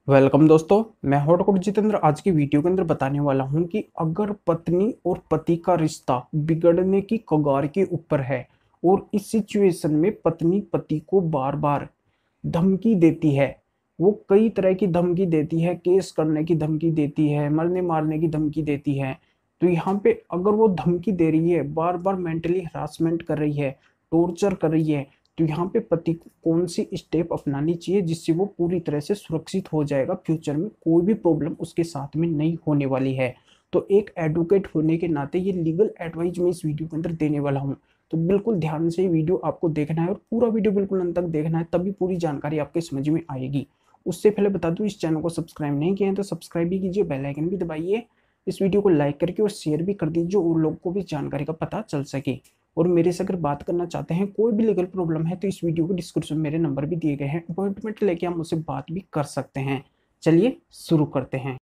Welcome दोस्तों, मैं हॉटकोट जितेंद्र आज की वीडियो के अंदर बताने वाला हूं कि अगर पत्नी और पति का रिश्ता बिगड़ने की कगार के ऊपर है और इस सिचुएशन में पत्नी पति को बार बार धमकी देती है। वो कई तरह की धमकी देती है, केस करने की धमकी देती है, मरने मारने की धमकी देती है। तो यहाँ पे अगर वो धमकी दे रही है, बार बार मेंटली हरासमेंट कर रही है, टॉर्चर कर रही है, तो यहाँ पे पति को कौन सी स्टेप अपनानी चाहिए जिससे वो पूरी तरह से सुरक्षित हो जाएगा, फ्यूचर में कोई भी प्रॉब्लम उसके साथ में नहीं होने वाली है। तो एक एडवोकेट होने के नाते ये लीगल एडवाइस मैं इस वीडियो के अंदर देने वाला हूँ। तो बिल्कुल ध्यान से वीडियो आपको देखना है और पूरा वीडियो बिल्कुल अंत तक देखना है, तभी पूरी जानकारी आपके समझ में आएगी। उससे पहले बता दूं, इस चैनल को सब्सक्राइब नहीं किया है तो सब्सक्राइब भी कीजिए, बेल आइकन भी दबाइए, इस वीडियो को लाइक करके और शेयर भी कर दीजिए और लोगों को भी जानकारी का पता चल सके। और मेरे से अगर बात करना चाहते हैं, कोई भी लीगल प्रॉब्लम है, तो इस वीडियो के डिस्क्रिप्शन में मेरे नंबर भी दिए गए हैं, अपॉइंटमेंट लेके आप मुझसे बात भी कर सकते हैं। चलिए शुरू करते हैं।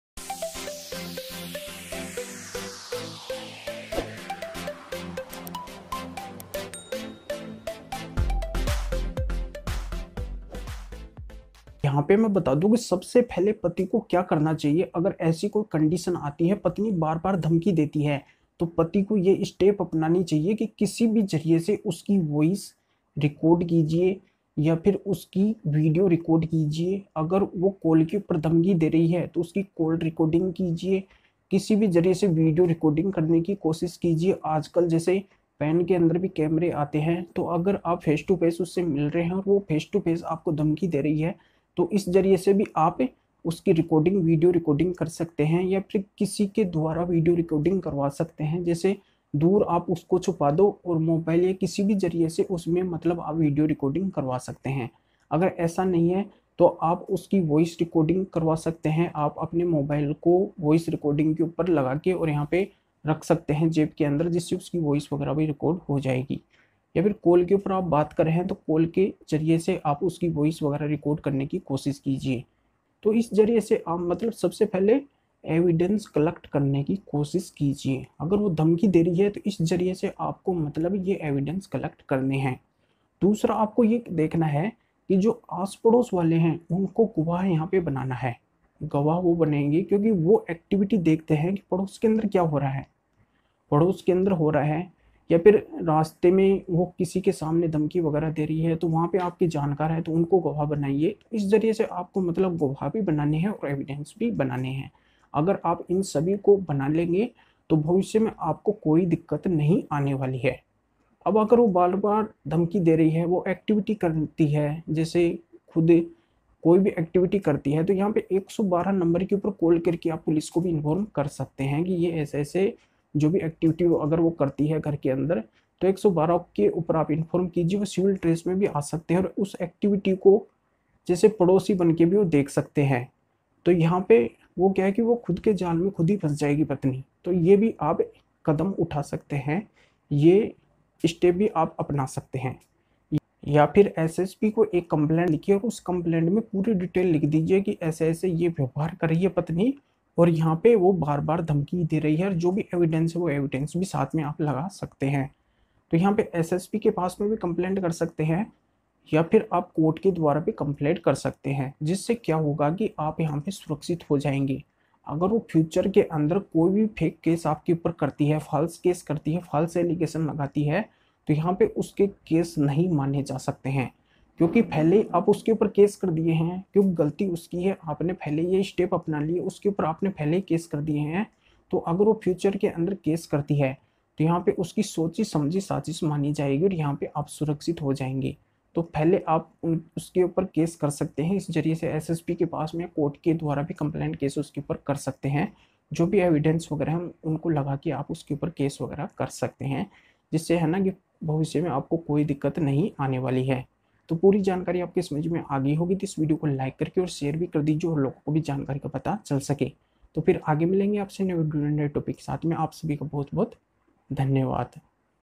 यहाँ पे मैं बता दूं कि सबसे पहले पति को क्या करना चाहिए। अगर ऐसी कोई कंडीशन आती है, पत्नी बार बार धमकी देती है, तो पति को ये स्टेप अपनानी चाहिए कि किसी भी जरिए से उसकी वॉइस रिकॉर्ड कीजिए या फिर उसकी वीडियो रिकॉर्ड कीजिए। अगर वो कॉल के ऊपर धमकी दे रही है तो उसकी कॉल रिकॉर्डिंग कीजिए, किसी भी जरिए से वीडियो रिकॉर्डिंग करने की कोशिश कीजिए। आजकल जैसे पैन के अंदर भी कैमरे आते हैं, तो अगर आप फेस टू फेस उससे मिल रहे हैं और वो फेस टू फेस आपको धमकी दे रही है, तो इस जरिए से भी आप उसकी रिकॉर्डिंग वीडियो रिकॉर्डिंग कर सकते हैं या फिर किसी के द्वारा वीडियो रिकॉर्डिंग करवा सकते हैं। जैसे दूर आप उसको छुपा दो और मोबाइल या किसी भी जरिए से उसमें मतलब आप वीडियो रिकॉर्डिंग करवा सकते हैं। अगर ऐसा नहीं है तो आप उसकी वॉइस रिकॉर्डिंग करवा सकते हैं। आप अपने मोबाइल को वॉइस रिकॉर्डिंग के ऊपर लगा के और यहाँ पे रख सकते हैं जेब के अंदर, जिससे उसकी वॉइस वगैरह भी रिकॉर्ड हो जाएगी। या फिर कॉल के ऊपर आप बात कर रहे हैं तो कॉल के जरिए से आप उसकी वॉइस वगैरह रिकॉर्ड करने की कोशिश कीजिए। तो इस जरिए से आप मतलब सबसे पहले एविडेंस कलेक्ट करने की कोशिश कीजिए। अगर वो धमकी दे रही है तो इस जरिए से आपको मतलब ये एविडेंस कलेक्ट करने हैं। दूसरा, आपको ये देखना है कि जो आस पड़ोस वाले हैं उनको गवाह यहाँ पे बनाना है। गवाह वो बनेंगे क्योंकि वो एक्टिविटी देखते हैं कि पड़ोस के अंदर क्या हो रहा है, पड़ोस के अंदर हो रहा है, या फिर रास्ते में वो किसी के सामने धमकी वगैरह दे रही है, तो वहाँ पे आपके जानकार है तो उनको गवाह बनाइए। तो इस जरिए से आपको मतलब गवाह भी बनाने हैं और एविडेंस भी बनाने हैं। अगर आप इन सभी को बना लेंगे तो भविष्य में आपको कोई दिक्कत नहीं आने वाली है। अब अगर वो बार बार धमकी दे रही है, वो एक्टिविटी करती है, जैसे खुद कोई भी एक्टिविटी करती है, तो यहाँ पे 112 नंबर के ऊपर कॉल करके आप पुलिस को भी इन्फॉर्म कर सकते हैं कि ये ऐसे ऐसे जो भी एक्टिविटी अगर वो करती है घर के अंदर, तो 112 के ऊपर आप इन्फॉर्म कीजिए। वो सिविल ड्रेस में भी आ सकते हैं और उस एक्टिविटी को जैसे पड़ोसी बन के भी वो देख सकते हैं। तो यहाँ पे वो क्या है कि वो खुद के जाल में खुद ही फंस जाएगी पत्नी। तो ये भी आप कदम उठा सकते हैं, ये स्टेप भी आप अपना सकते हैं। या फिर एसएसपी को एक कंप्लेंट लिखिए और उस कंप्लेंट में पूरी डिटेल लिख दीजिए कि ऐसे ऐसे ये व्यवहार कर रही है पत्नी और यहाँ पे वो बार बार धमकी दे रही है, और जो भी एविडेंस है वो एविडेंस भी साथ में आप लगा सकते हैं। तो यहाँ पे एसएसपी के पास में भी कंप्लेंट कर सकते हैं या फिर आप कोर्ट के द्वारा भी कंप्लेंट कर सकते हैं, जिससे क्या होगा कि आप यहाँ पे सुरक्षित हो जाएंगे। अगर वो फ्यूचर के अंदर कोई भी फेक केस आपके ऊपर करती है, फॉल्स केस करती है, फॉल्स एलिगेशन लगाती है, तो यहाँ पे उसके केस नहीं माने जा सकते हैं, क्योंकि पहले आप उसके ऊपर केस कर दिए हैं। क्योंकि गलती उसकी है, आपने पहले ये स्टेप अपना लिए, उसके ऊपर आपने पहले ही केस कर दिए हैं। तो अगर वो फ्यूचर के अंदर केस करती है तो यहाँ पे उसकी सोची समझी साजिश मानी जाएगी और यहाँ पे आप सुरक्षित हो जाएंगे। तो पहले आप उसके ऊपर केस कर सकते हैं। इस जरिए से एसएसपी के पास में कोर्ट के द्वारा भी कंप्लेंट केस उसके ऊपर कर सकते हैं। जो भी एविडेंस वगैरह हैं उनको लगा के आप उसके ऊपर केस वगैरह कर सकते हैं, जिससे है ना कि भविष्य में आपको कोई दिक्कत नहीं आने वाली है। तो पूरी जानकारी आपके समझ में आ गई होगी, तो इस वीडियो को लाइक करके और शेयर भी कर दीजिए और लोगों को भी जानकारी का पता चल सके। तो फिर आगे मिलेंगे आपसे नए वीडियो नए टॉपिक के साथ में। आप सभी का बहुत बहुत धन्यवाद।